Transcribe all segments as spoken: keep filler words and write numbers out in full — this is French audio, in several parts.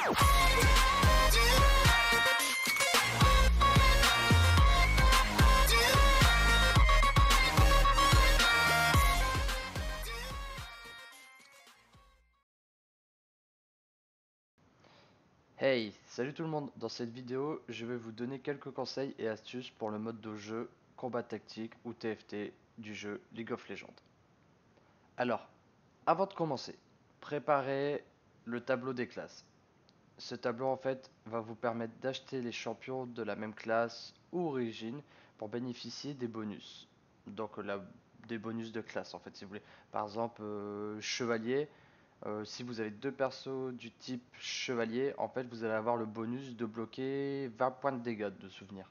Hey, salut tout le monde! Dans cette vidéo, je vais vous donner quelques conseils et astuces pour le mode de jeu combat tactique ou T F T du jeu League of Legends. Alors, avant de commencer, préparez le tableau des classes. Ce tableau en fait va vous permettre d'acheter les champions de la même classe ou origine pour bénéficier des bonus. Donc la- des bonus de classe en fait si vous voulez. Par exemple, euh, chevalier. Euh, si vous avez deux persos du type chevalier, en fait, vous allez avoir le bonus de bloquer vingt points de dégâts de souvenir.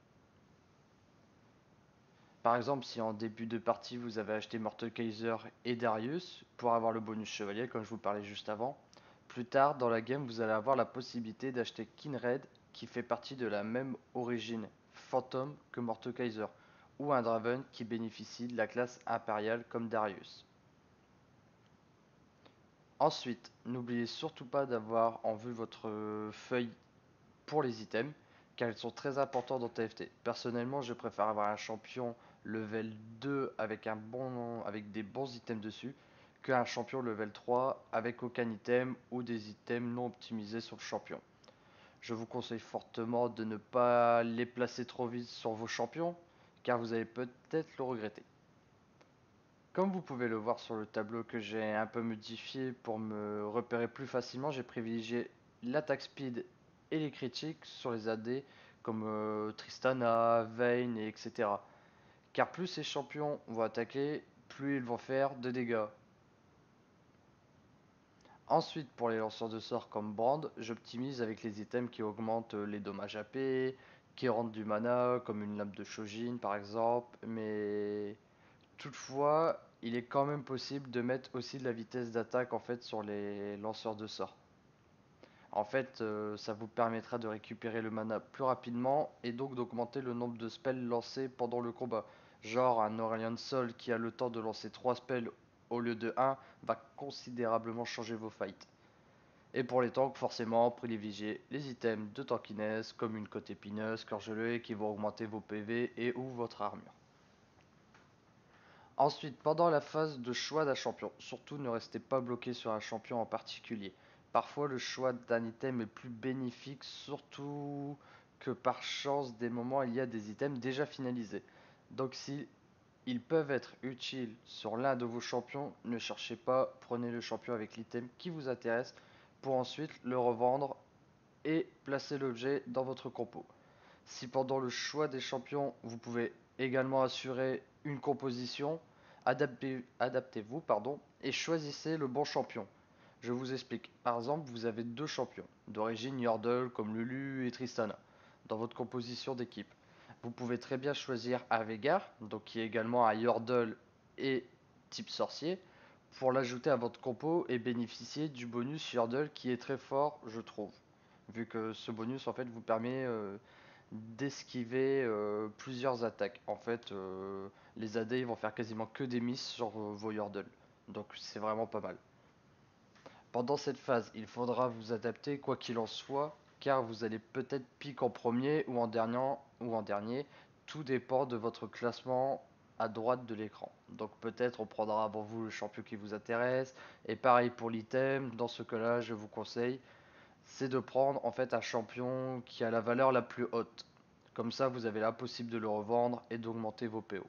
Par exemple, si en début de partie vous avez acheté Mordekaiser et Darius pour avoir le bonus chevalier, comme je vous parlais juste avant, plus tard dans la game, vous allez avoir la possibilité d'acheter Kinred qui fait partie de la même origine Phantom que Mordekaiser, ou un Draven qui bénéficie de la classe impériale comme Darius. Ensuite, n'oubliez surtout pas d'avoir en vue votre feuille pour les items, car ils sont très importants dans T F T. Personnellement, je préfère avoir un champion level deux avec, un bon, avec des bons items dessus, qu'un champion level trois avec aucun item ou des items non optimisés sur le champion. Je vous conseille fortement de ne pas les placer trop vite sur vos champions, car vous allez peut-être le regretter. Comme vous pouvez le voir sur le tableau que j'ai un peu modifié pour me repérer plus facilement, j'ai privilégié l'attaque speed et les critiques sur les A D comme euh, Tristana, Vayne et etc. Car plus ces champions vont attaquer, plus ils vont faire de dégâts. Ensuite, pour les lanceurs de sorts comme Brand, j'optimise avec les items qui augmentent les dommages A P, qui rendent du mana, comme une lame de Shojin par exemple, mais toutefois, il est quand même possible de mettre aussi de la vitesse d'attaque en fait sur les lanceurs de sorts. En fait, euh, ça vous permettra de récupérer le mana plus rapidement et donc d'augmenter le nombre de spells lancés pendant le combat. Genre un Aurelion Sol qui a le temps de lancer trois spells au lieu de un va considérablement changer vos fights. Et pour les tanks, forcément, privilégiez les items de tankiness comme une côte épineuse, corgelée qui vont augmenter vos P V et ou votre armure. Ensuite, pendant la phase de choix d'un champion, surtout ne restez pas bloqué sur un champion en particulier. Parfois, le choix d'un item est plus bénéfique, surtout que par chance, des moments, il y a des items déjà finalisés. Donc, si ils peuvent être utiles sur l'un de vos champions, ne cherchez pas, prenez le champion avec l'item qui vous intéresse pour ensuite le revendre et placer l'objet dans votre compo. Si pendant le choix des champions, vous pouvez également assurer une composition, adaptez, adaptez-vous pardon, et choisissez le bon champion. Je vous explique. Par exemple, vous avez deux champions d'origine Yordle comme Lulu et Tristana dans votre composition d'équipe. Vous pouvez très bien choisir un Veigar, donc qui est également un Yordle et type sorcier, pour l'ajouter à votre compo et bénéficier du bonus Yordle qui est très fort, je trouve. Vu que ce bonus en fait vous permet euh, d'esquiver euh, plusieurs attaques. En fait, euh, les A D ils vont faire quasiment que des miss sur euh, vos Yordle. Donc c'est vraiment pas mal. Pendant cette phase, il faudra vous adapter quoi qu'il en soit, car vous allez peut-être pique en premier ou en dernier, ou en dernier. Tout dépend de votre classement à droite de l'écran. Donc peut-être on prendra avant vous le champion qui vous intéresse. Et pareil pour l'item, dans ce cas-là, je vous conseille, c'est de prendre en fait un champion qui a la valeur la plus haute. Comme ça, vous avez la possible de le revendre et d'augmenter vos P O.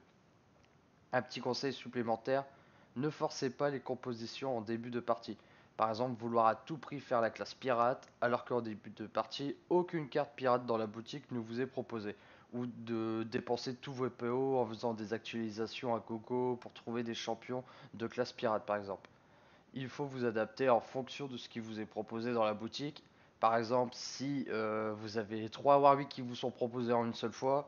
Un petit conseil supplémentaire, ne forcez pas les compositions en début de partie. Par exemple, vouloir à tout prix faire la classe pirate, alors qu'en début de partie, aucune carte pirate dans la boutique ne vous est proposée. Ou de dépenser tous vos P O en faisant des actualisations à gogo pour trouver des champions de classe pirate par exemple. Il faut vous adapter en fonction de ce qui vous est proposé dans la boutique. Par exemple, si euh, vous avez trois Warwick qui vous sont proposés en une seule fois,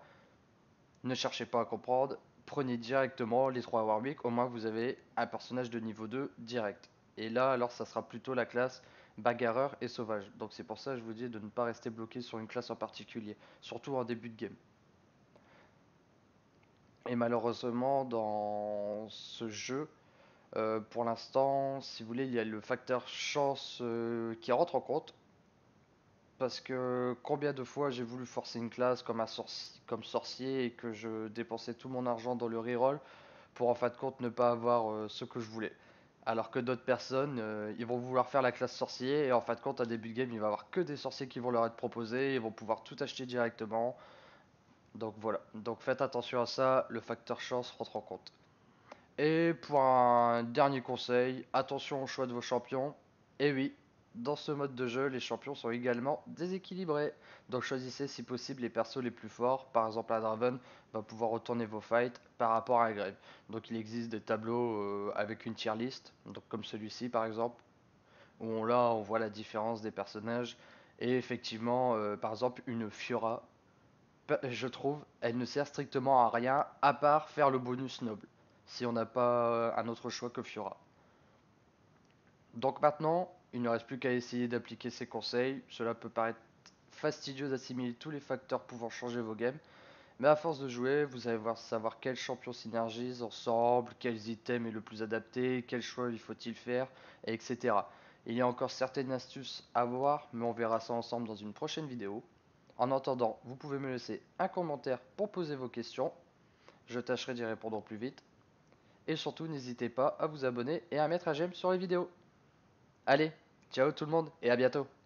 ne cherchez pas à comprendre, prenez directement les trois Warwick, au moins vous avez un personnage de niveau deux direct. Et là, alors ça sera plutôt la classe bagarreur et sauvage. Donc c'est pour ça que je vous dis de ne pas rester bloqué sur une classe en particulier, surtout en début de game. Et malheureusement, dans ce jeu, euh, pour l'instant, si vous voulez, il y a le facteur chance euh, qui rentre en compte. Parce que combien de fois j'ai voulu forcer une classe comme un sorci- comme sorcier et que je dépensais tout mon argent dans le reroll pour en fin de compte ne pas avoir euh, ce que je voulais. Alors que d'autres personnes, euh, ils vont vouloir faire la classe sorcier et en fin de compte, à début de game, il va y avoir que des sorciers qui vont leur être proposés, ils vont pouvoir tout acheter directement. Donc voilà, donc faites attention à ça, le facteur chance rentre en compte. Et pour un dernier conseil, attention au choix de vos champions. Et oui, dans ce mode de jeu, les champions sont également déséquilibrés. Donc choisissez si possible les persos les plus forts. Par exemple, un Draven va pouvoir retourner vos fights par rapport à un Grave. Donc il existe des tableaux euh, avec une tier list, donc comme celui-ci par exemple, où on, là on voit la différence des personnages. Et effectivement, euh, par exemple, une Fiora, je trouve, elle ne sert strictement à rien à part faire le bonus noble, si on n'a pas euh, un autre choix que Fiora. Donc maintenant, il ne reste plus qu'à essayer d'appliquer ces conseils. Cela peut paraître fastidieux d'assimiler tous les facteurs pouvant changer vos games, mais à force de jouer, vous allez voir savoir quels champions synergisent ensemble, quels items est le plus adapté, quel choix il faut-il faire, et cetera. Il y a encore certaines astuces à voir, mais on verra ça ensemble dans une prochaine vidéo. En attendant, vous pouvez me laisser un commentaire pour poser vos questions. Je tâcherai d'y répondre au plus vite. Et surtout, n'hésitez pas à vous abonner et à mettre un j'aime sur les vidéos. Allez, ciao tout le monde et à bientôt.